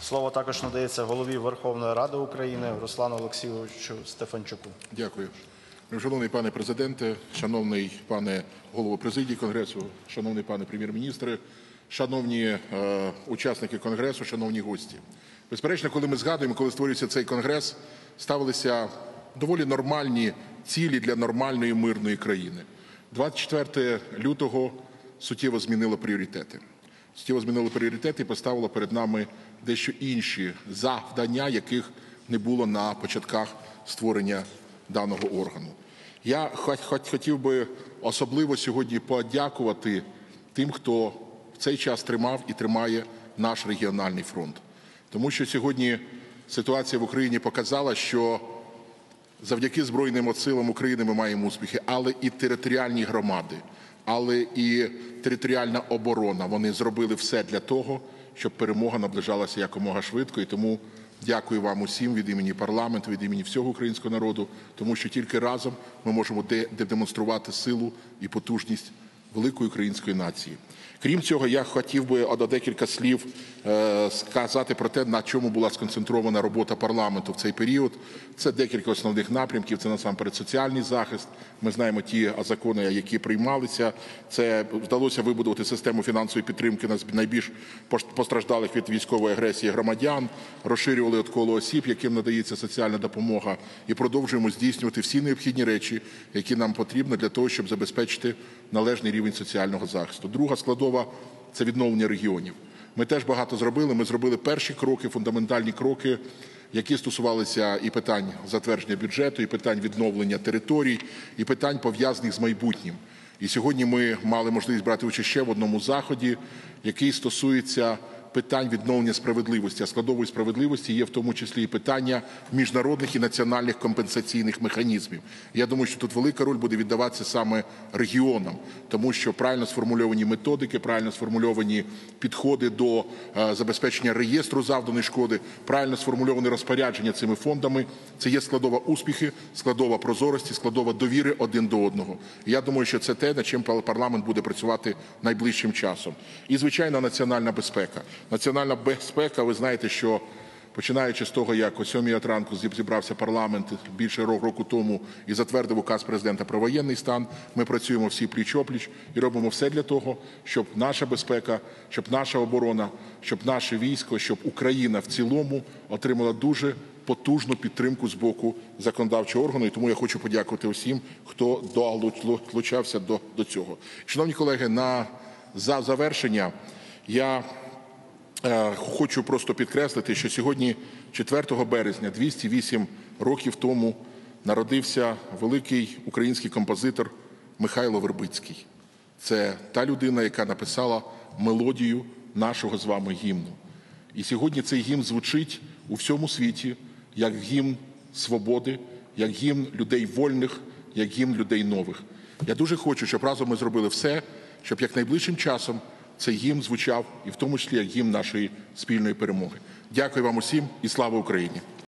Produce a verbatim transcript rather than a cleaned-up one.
Слово також надається голові Верховної Ради України Руслану Олексійовичу Стефанчуку. Дякую. Шановний пане президенте, шановний пане голово президії Конгресу, шановний пане прем'єр-міністре, шановні е, учасники Конгресу, шановні гості. Безперечно, коли ми згадуємо, коли створюється цей Конгрес, ставилися доволі нормальні цілі для нормальної мирної країни. двадцять четвертого лютого суттєво змінило пріоритети. Суттєво змінило пріоритети і поставило перед нами дещо інші завдання, яких не було на початках створення даного органу. Я хотів би особливо сьогодні подякувати тим, хто в цей час тримав і тримає наш регіональний фронт. Тому що сьогодні ситуація в Україні показала, що завдяки Збройним силам України ми маємо успіхи, але і територіальні громади, але і територіальна оборона. Вони зробили все для того, щоб перемога наближалася якомога швидко. І тому дякую вам усім від імені парламенту, від імені всього українського народу, тому що тільки разом ми можемо демонструвати силу і потужність великої української нації. Крім цього, я хотів би до декілька слів е, сказати про те, на чому була сконцентрована робота парламенту в цей період. Це декілька основних напрямків, це насамперед соціальний захист. Ми знаємо ті закони, які приймалися. Це вдалося вибудувати систему фінансової підтримки найбільш постраждалих від військової агресії громадян, розширювали коло осіб, яким надається соціальна допомога, і продовжуємо здійснювати всі необхідні речі, які нам потрібно для того, щоб забезпечити належний рівень соціального захисту. Друга складова – це відновлення регіонів. Ми теж багато зробили. Ми зробили перші кроки, фундаментальні кроки, які стосувалися і питань затвердження бюджету, і питань відновлення територій, і питань, пов'язаних з майбутнім. І сьогодні ми мали можливість брати участь ще в одному заході, який стосується питань відновлення справедливості. А складовою справедливості є в тому числі і питання міжнародних і національних компенсаційних механізмів. Я думаю, що тут велика роль буде віддаватися саме регіонам, тому що правильно сформульовані методики, правильно сформульовані підходи до е, забезпечення реєстру завданої шкоди, правильно сформульоване розпорядження цими фондами – це є складова успіхи, складова прозорості, складова довіри один до одного. І я думаю, що це те, над чим парламент буде працювати найближчим часом. І, звичайно, національна безпека. Національна безпека, ви знаєте, що починаючи з того, як о сьомій ранку зібрався парламент більше року тому і затвердив указ президента про воєнний стан, ми працюємо всі пліч-опліч і робимо все для того, щоб наша безпека, щоб наша оборона, щоб наше військо, щоб Україна в цілому отримала дуже потужну підтримку з боку законодавчого органу. І тому я хочу подякувати усім, хто долучався до, до цього. Шановні колеги, на за завершення я хочу просто підкреслити, що сьогодні, четвертого березня, двісті вісім років тому, народився великий український композитор Михайло Вербицький. Це та людина, яка написала мелодію нашого з вами гімну. І сьогодні цей гімн звучить у всьому світі як гімн свободи, як гімн людей вольних, як гімн людей нових. Я дуже хочу, щоб разом ми зробили все, щоб якнайближчим часом цей гімн звучав і в тому числі як гімн нашої спільної перемоги. Дякую вам усім і слава Україні!